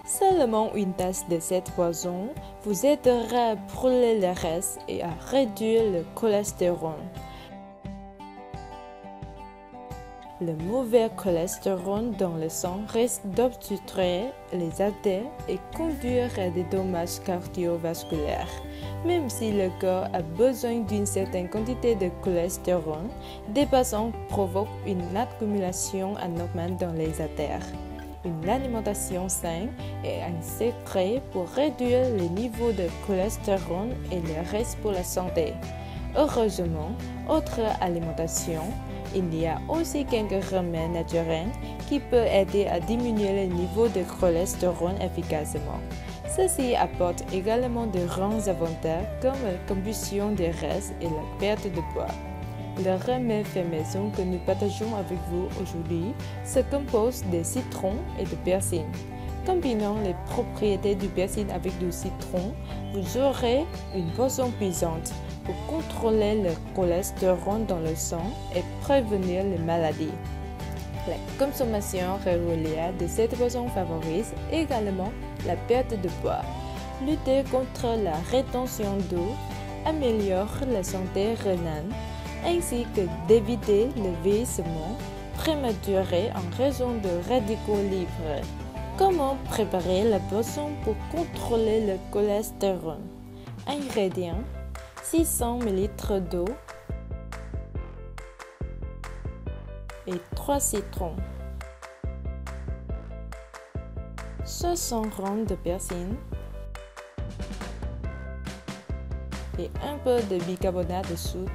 Seulement une tasse de cette boisson vous aidera à brûler le reste et à réduire le cholestérol. Le mauvais cholestérol dans le sang risque d'obstruer les artères et conduire à des dommages cardiovasculaires. Même si le corps a besoin d'une certaine quantité de cholestérol, dépassant provoque une accumulation anormale dans les artères. Une alimentation saine est un secret pour réduire les niveaux de cholestérol et le risque pour la santé. Heureusement, autre alimentation, il y a aussi quelques remèdes naturels qui peuvent aider à diminuer le niveau de cholestérol efficacement. Ceci apporte également de grands avantages comme la combustion des restes et la perte de poids. Le remède fait maison que nous partageons avec vous aujourd'hui se compose de citron et de persil. Combinant les propriétés du persil avec du citron, vous aurez une boisson puissante pour contrôler le cholestérol dans le sang et prévenir les maladies. La consommation régulière de cette boisson favorise également la perte de poids. Lutter contre la rétention d'eau améliore la santé rénale, ainsi que d'éviter le vieillissement prématuré en raison de radicaux libres. Comment préparer la boisson pour contrôler le cholestérol? Ingrédients: 600 ml d'eau et 3 citrons, 60 g de persil et un peu de bicarbonate de soude.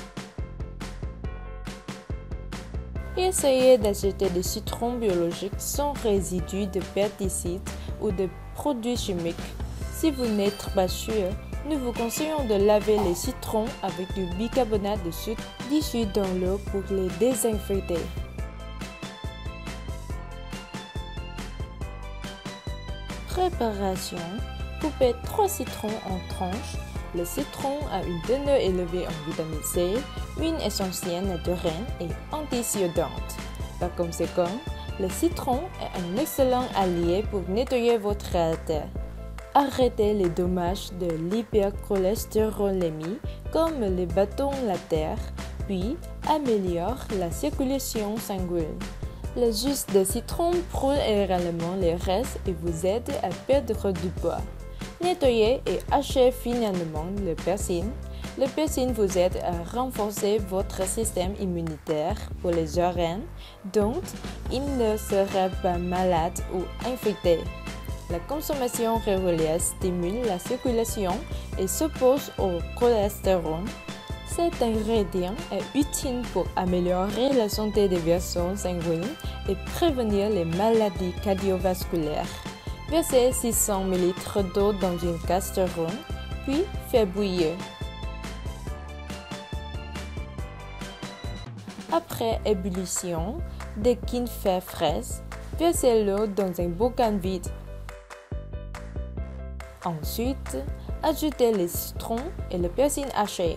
Essayez d'acheter des citrons biologiques sans résidus de pesticides ou de produits chimiques. Si vous n'êtes pas sûr, nous vous conseillons de laver les citrons avec du bicarbonate de soude dissous dans l'eau pour les désinfecter. Préparation: coupez 3 citrons en tranches. Le citron a une teneur élevée en vitamine C, huile essentielle naturelle et antioxydante. Par conséquent, le citron est un excellent allié pour nettoyer votre artère. Arrêtez les dommages de l'hypercholestérolémie comme les bâtons lactaires, puis améliore la circulation sanguine. Le jus de citron brûle également les restes et vous aide à perdre du poids. Nettoyez et hachez finement le persil. Le persil vous aide à renforcer votre système immunitaire pour les organes, donc il ne sera pas malade ou infecté. La consommation régulière stimule la circulation et s'oppose au cholestérol. Cet ingrédient est utile pour améliorer la santé des vaisseaux sanguins et prévenir les maladies cardiovasculaires. Versez 600 ml d'eau dans une casserole, puis faites bouillir. Après ébullition, dès qu'il fait frais, versez l'eau dans un bocal vide. Ensuite, ajoutez les citrons et le persil haché.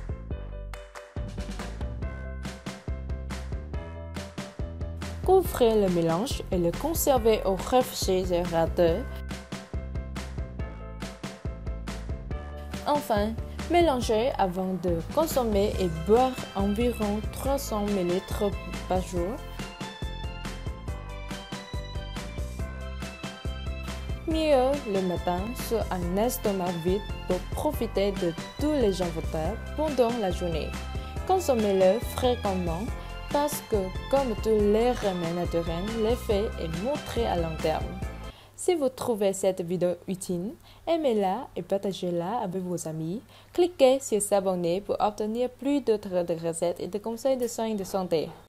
Couvrez le mélange et le conservez au réfrigérateur. Enfin, mélangez avant de consommer et boire environ 300 ml par jour. Mieux le matin sur un estomac vide pour profiter de tous les avantages pendant la journée. Consommez-le fréquemment parce que, comme tous les remèdes naturels, l'effet est montré à long terme. Si vous trouvez cette vidéo utile, aimez-la et partagez-la avec vos amis. Cliquez sur s'abonner pour obtenir plus d'autres recettes et de conseils de soins de santé.